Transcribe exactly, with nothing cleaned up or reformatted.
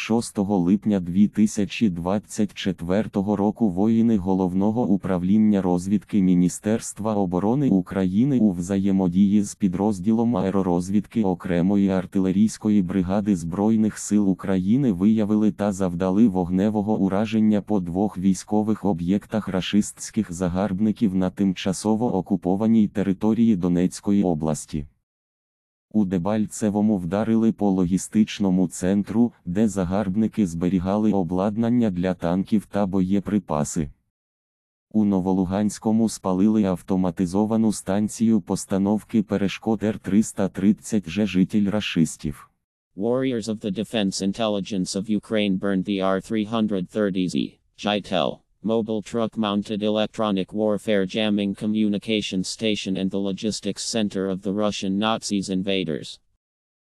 шостого липня дві тисячі двадцять четвертого року воїни Головного управління розвідки Міністерства оборони України у взаємодії з підрозділом аеророзвідки окремої артилерійської бригади Збройних сил України виявили та завдали вогневого ураження по двох військових об'єктах рашистських загарбників на тимчасово окупованій території Донецької області. У Дебальцевому вдарили по логістичному центру, де загарбники зберігали обладнання для танків та боєприпаси. У Новолуганському спалили автоматизовану станцію постановки перешкод Р триста тридцять Ж житель рашистів. Warriors of the Defense Intelligence of Ukraine burned the R three thirty Z, Jitel, mobile truck-mounted electronic warfare jamming communications station and the logistics center of the Russian Nazis invaders.